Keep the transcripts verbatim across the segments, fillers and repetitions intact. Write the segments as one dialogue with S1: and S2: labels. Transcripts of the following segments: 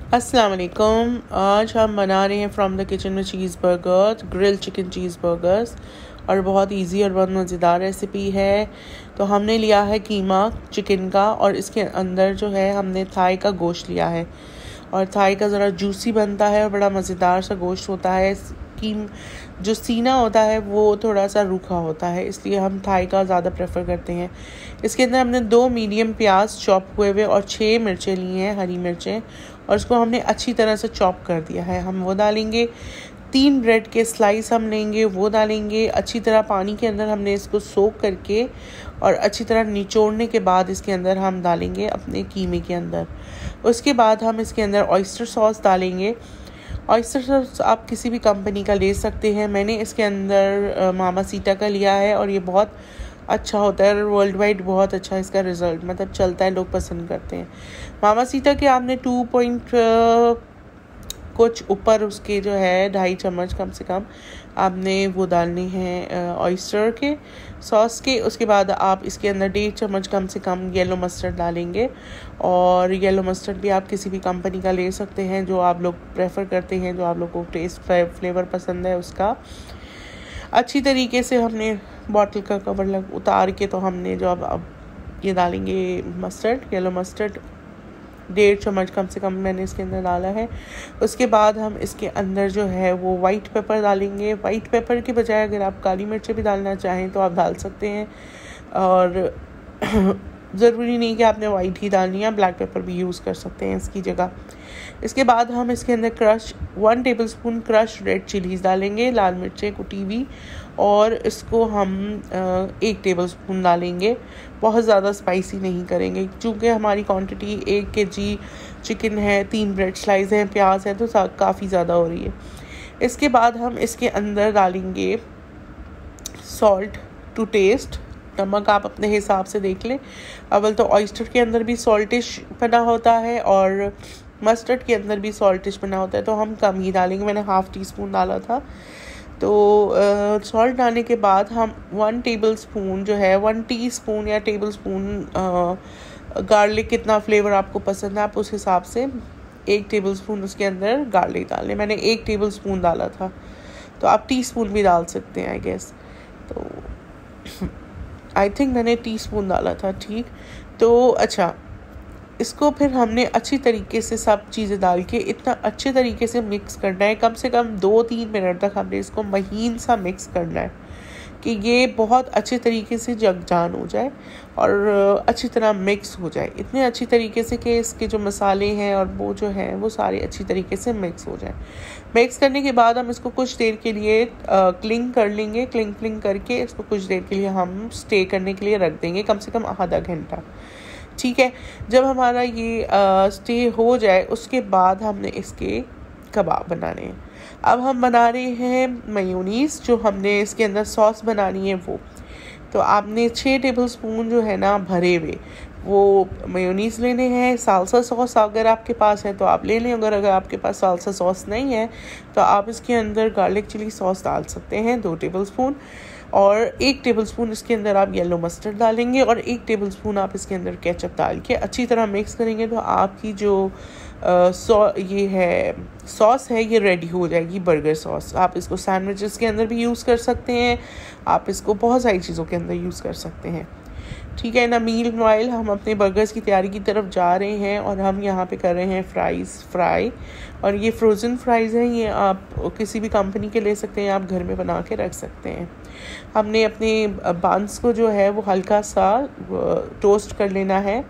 S1: अस्सलाम वालेकुम। आज हम बना रहे हैं फ्रॉम द किचन में cheese burger, grill chicken cheese burgers, और बहुत इजी और बहुत मज़ेदार रेसिपी है। तो हमने लिया है कीमा चिकन का, और इसके अंदर जो है हमने थाई का गोश्त लिया है, और थाई का ज़रा जूसी बनता है और बड़ा मज़ेदार सा गोश्त होता है। कीम जो सीना होता है वो थोड़ा सा रूखा होता है, इसलिए हम थाई का ज़्यादा प्रेफर करते हैं। इसके अंदर हमने दो मीडियम प्याज चॉप हुए हुए और छः मिर्चें ली हैं, हरी मिर्चें, और इसको हमने अच्छी तरह से चॉप कर दिया है। हम वो डालेंगे। तीन ब्रेड के स्लाइस हम लेंगे, वो डालेंगे। अच्छी तरह पानी के अंदर हमने इसको सोक करके और अच्छी तरह निचोड़ने के बाद इसके अंदर हम डालेंगे अपने कीमे के अंदर। उसके बाद हम इसके अंदर ऑयस्टर सॉस डालेंगे। ऑयस्टर सॉस आप किसी भी कंपनी का ले सकते हैं। मैंने इसके अंदर मामासीटा का लिया है और ये बहुत अच्छा होता है, वर्ल्ड वाइड बहुत अच्छा इसका रिज़ल्ट मतलब चलता है, लोग पसंद करते हैं। मामासीटा के आपने टू पॉइंट कुछ ऊपर उसके जो है ढाई चम्मच कम से कम आपने वो डालने हैं ऑयस्टर के सॉस के। उसके बाद आप इसके अंदर डेढ़ चम्मच कम से कम येलो मस्टर्ड डालेंगे, और येलो मस्टर्ड भी आप किसी भी कंपनी का ले सकते हैं जो आप लोग प्रेफर करते हैं, जो आप लोग को टेस्ट फ्लेवर पसंद है उसका। अच्छी तरीके से हमने बॉटल का कवर लग उतार के तो हमने जो अब अब ये डालेंगे मस्टर्ड, येलो मस्टर्ड डेढ़ चम्मच कम से कम मैंने इसके अंदर डाला है। उसके बाद हम इसके अंदर जो है वो वाइट पेपर डालेंगे। वाइट पेपर के बजाय अगर आप काली मिर्चें भी डालना चाहें तो आप डाल सकते हैं, और ज़रूरी नहीं कि आपने वाइट ही डालनी है, ब्लैक पेपर भी यूज़ कर सकते हैं इसकी जगह। इसके बाद हम इसके अंदर crush one tablespoon crush red chillies डालेंगे, लाल मिर्चें कुटी हुई, और इसको हम एक टेबलस्पून डालेंगे। बहुत ज़्यादा स्पाइसी नहीं करेंगे क्योंकि हमारी क्वांटिटी एक के जी चिकन है, तीन ब्रेड स्लाइस हैं, प्याज है, तो काफ़ी ज़्यादा हो रही है। इसके बाद हम इसके अंदर डालेंगे सॉल्ट टू टेस्ट। नमक आप अपने हिसाब से देख लें। अव्वल तो ऑयस्टर के अंदर भी सॉल्टिश बना होता है और मस्टर्ड के अंदर भी सॉल्टिश बना होता है, तो हम कम ही डालेंगे। मैंने हाफ़ टी स्पून डाला था। तो सॉल्ट डालने के बाद हम वन टेबल स्पून जो है वन टी स्पून या टेबल स्पून गार्लिक, कितना फ्लेवर आपको पसंद है आप उस हिसाब से एक टेबल स्पून उसके अंदर गार्लिक डालें। मैंने एक टेबल स्पून डाला था, तो आप टी स्पून भी डाल सकते हैं आई गेस। तो आई थिंक मैंने टी स्पून डाला था, ठीक। तो अच्छा, इसको फिर हमने अच्छी तरीके से सब चीज़ें डाल के इतना अच्छे तरीके से मिक्स करना है, कम से कम दो तीन मिनट तक हमने इसको महीन सा मिक्स करना है कि ये बहुत अच्छे तरीके से जगजान हो जाए और अच्छी तरह मिक्स हो जाए, इतने अच्छी तरीके से कि इसके जो मसाले हैं और वो जो हैं वो सारे अच्छी तरीके से मिक्स हो जाए। मिक्स करने के बाद हम इसको कुछ देर के लिए क्लिंग कर लेंगे। क्लिंग क्लिंग करके इसको कुछ देर के लिए हम स्टे करने के लिए रख देंगे, कम से कम आधा घंटा, ठीक है। जब हमारा ये आ, स्टे हो जाए उसके बाद हमने इसके कबाब बनाने हैं। अब हम बना रहे हैं मेयोनीज़, जो हमने इसके अंदर सॉस बनानी है वो। तो आपने छः टेबल स्पून जो है ना भरे हुए वो मेयोनीज़ लेने हैं। साल्सा सॉस अगर आपके पास है तो आप ले लें, अगर अगर आपके पास साल्सा सॉस नहीं है तो आप इसके अंदर गार्लिक चिली सॉस डाल सकते हैं, दो टेबल स्पून। और एक टेबलस्पून इसके अंदर आप येलो मस्टर्ड डालेंगे, और एक टेबलस्पून आप इसके अंदर केचप डाल के अच्छी तरह मिक्स करेंगे तो आपकी जो आ, सॉ ये है सॉस है ये रेडी हो जाएगी, बर्गर सॉस। आप इसको सैंडविचेस के अंदर भी यूज़ कर सकते हैं, आप इसको बहुत सारी चीज़ों के अंदर यूज़ कर सकते हैं, ठीक है ना। मील वाइल हम अपने बर्गर्स की तैयारी की तरफ जा रहे हैं, और हम यहाँ पे कर रहे हैं फ्राइज़ फ्राई, और ये फ्रोज़न फ्राइज़ हैं, ये आप किसी भी कंपनी के ले सकते हैं, आप घर में बना के रख सकते हैं। हमने अपने बांस को जो है वो हल्का सा टोस्ट कर लेना है,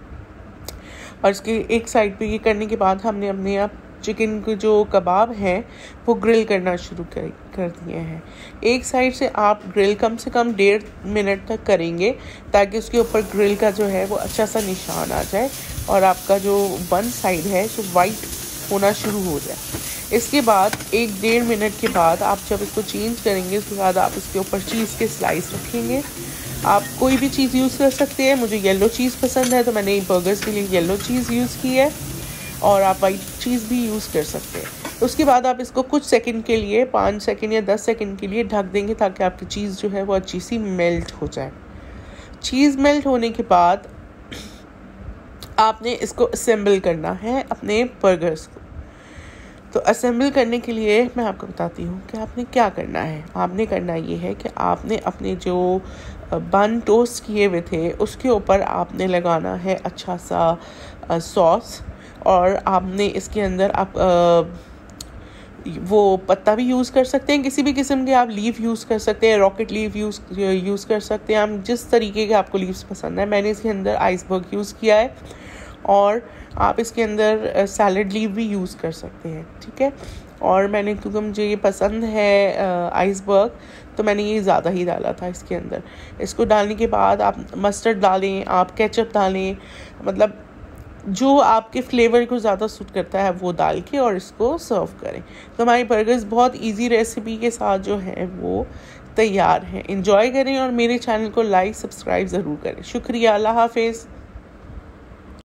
S1: और इसके एक साइड पे ये करने के बाद हमने अपने आप चिकन के जो कबाब हैं वो ग्रिल करना शुरू कर कर दिए हैं। एक साइड से आप ग्रिल कम से कम डेढ़ मिनट तक करेंगे ताकि उसके ऊपर ग्रिल का जो है वो अच्छा सा निशान आ जाए और आपका जो वन साइड है जो वाइट होना शुरू हो जाए। इसके बाद एक डेढ़ मिनट के बाद आप जब इसको चेंज करेंगे उसके बाद आप इसके ऊपर चीज़ के स्लाइस रखेंगे। आप कोई भी चीज़ यूज़ कर सकते हैं, मुझे येलो चीज़ पसंद है तो मैंने बर्गर्स के लिए येलो चीज़ यूज़ की है, और आप वाइट चीज़ भी यूज़ कर सकते हैं। उसके बाद आप इसको कुछ सेकंड के लिए, पाँच सेकंड या दस सेकंड के लिए ढक देंगे ताकि आपकी चीज़ जो है वो अच्छी सी मेल्ट हो जाए। चीज़ मेल्ट होने के बाद आपने इसको असेंबल करना है अपने बर्गर्स को। तो असेंबल करने के लिए मैं आपको बताती हूँ कि आपने क्या करना है। आपने करना ये है कि आपने अपने जो बन टोस्ट किए हुए थे उसके ऊपर आपने लगाना है अच्छा सा सॉस, और आपने इसके अंदर आप आ, वो पत्ता भी यूज़ कर सकते हैं, किसी भी किस्म के आप लीफ यूज़ कर सकते हैं, रॉकेट लीफ यूज़ यूज़ कर सकते हैं, आप जिस तरीके के आपको लीव्स पसंद है। मैंने इसके अंदर आइसबर्ग यूज़ किया है, और आप इसके अंदर सैलड लीफ भी यूज़ कर सकते हैं, ठीक है। और मैंने, क्योंकि मुझे ये पसंद है आइसबर्ग, तो मैंने ये ज़्यादा ही डाला था इसके अंदर। इसको डालने के बाद आप मस्टर्ड डालें, आप केचप डालें, मतलब जो आपके फ्लेवर को ज़्यादा सूट करता है वो डाल के और इसको सर्व करें। तो हमारी बर्गर्स बहुत इजी रेसिपी के साथ जो है वो तैयार हैं। एंजॉय करें और मेरे चैनल को लाइक सब्सक्राइब ज़रूर करें। शुक्रिया। अल्लाह हाफिज़।